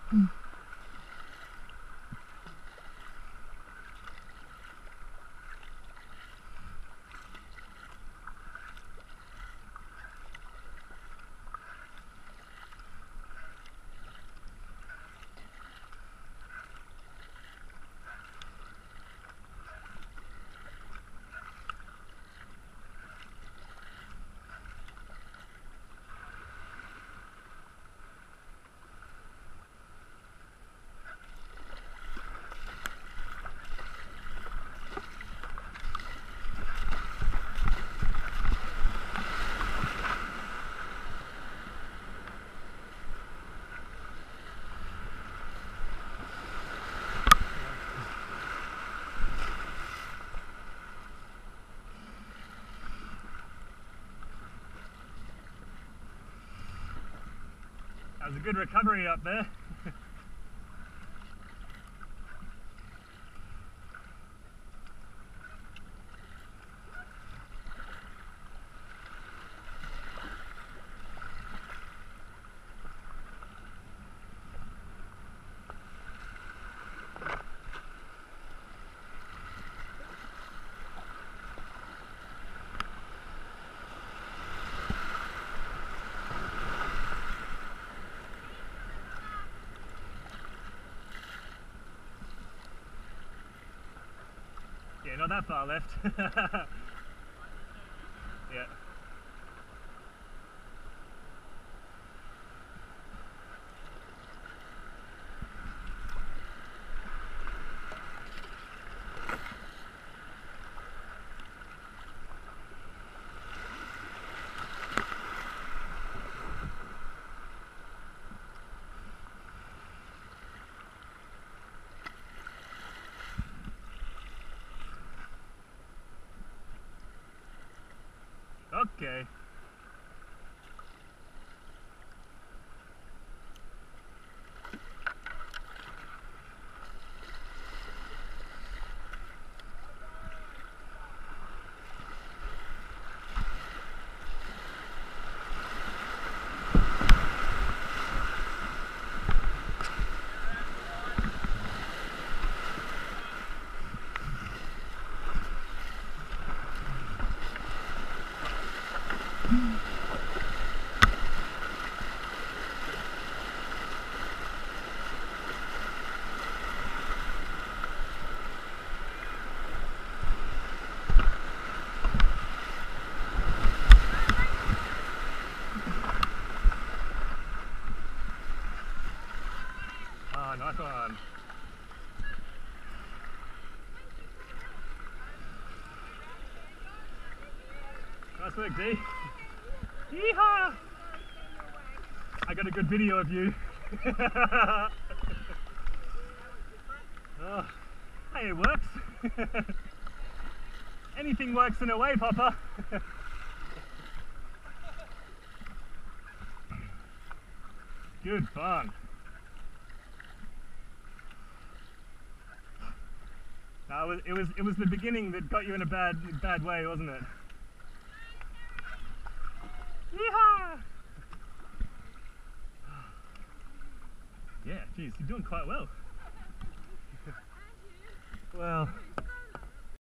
That was a good recovery up there. Yeah, not that far left. Yeah. Okay. Oh, nice one. Nice work, D. Yeehaw! I got a good video of you. Oh, hey, it works. Anything works in a way, Papa. Good fun. No, it was the beginning that got you in a bad way, wasn't it? Yeehaw! Yeah, geez, you're doing quite well. Well.